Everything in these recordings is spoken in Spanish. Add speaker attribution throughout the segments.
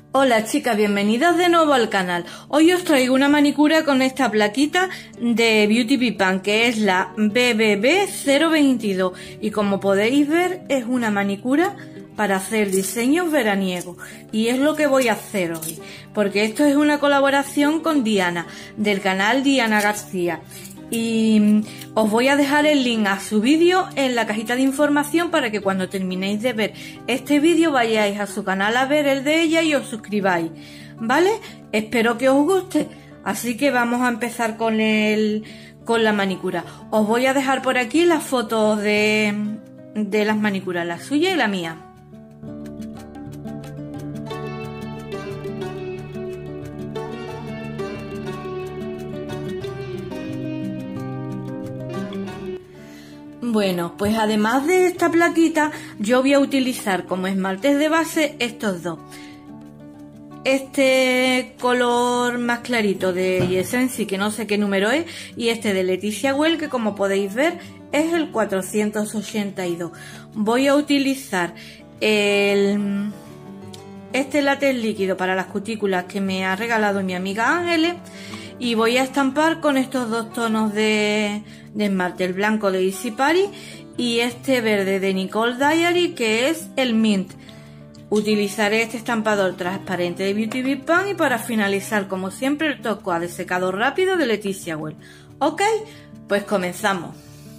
Speaker 1: Hola chicas, bienvenidas de nuevo al canal. Hoy os traigo una manicura con esta plaquita de Beauty Bee Pan, que es la BBB 022, y como podéis ver es una manicura para hacer diseños veraniegos, y es lo que voy a hacer hoy, porque esto es una colaboración con Diana, del canal Diana García. Y os voy a dejar el link a su vídeo en la cajita de información para que cuando terminéis de ver este vídeo vayáis a su canal a ver el de ella y os suscribáis, ¿vale? Espero que os guste, así que vamos a empezar con la manicura. Os voy a dejar por aquí las fotos de las manicuras, la suya y la mía. Bueno, pues además de esta plaquita, yo voy a utilizar como esmaltes de base estos dos. Este color más clarito de Yessensi, que no sé qué número es, y este de Leticia Well, que como podéis ver es el 482. Voy a utilizar este látex líquido para las cutículas que me ha regalado mi amiga Ángeles. Y voy a estampar con estos dos tonos de esmalte, el blanco de Easy Party y este verde de Nicole Diary, que es el Mint. Utilizaré este estampador transparente de Beauty Bee Pan y para finalizar, como siempre, el toque de secado rápido de Leticia Well. Ok, pues comenzamos.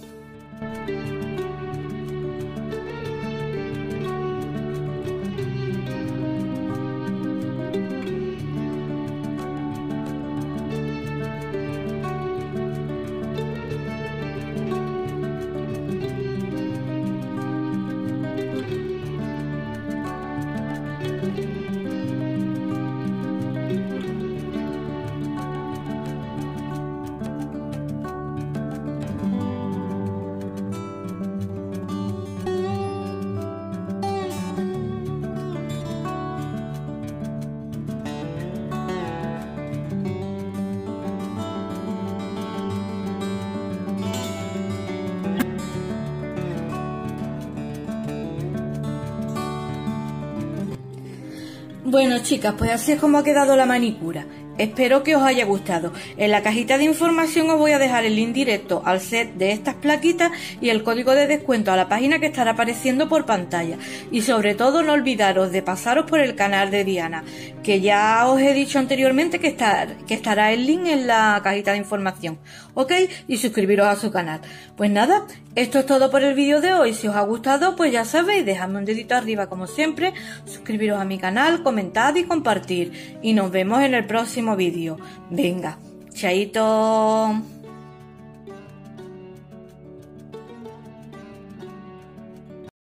Speaker 1: Bueno chicas, pues así es como ha quedado la manicura. Espero que os haya gustado. En la cajita de información os voy a dejar el link directo al set de estas plaquitas y el código de descuento a la página que estará apareciendo por pantalla. Y sobre todo no olvidaros de pasaros por el canal de Diana, que ya os he dicho anteriormente que estará el link en la cajita de información. ¿Ok? Y suscribiros a su canal. Pues nada, esto es todo por el vídeo de hoy. Si os ha gustado, pues ya sabéis, dejadme un dedito arriba como siempre, suscribiros a mi canal, comentad y compartir. Y nos vemos en el próximo vídeo. Venga, chaito.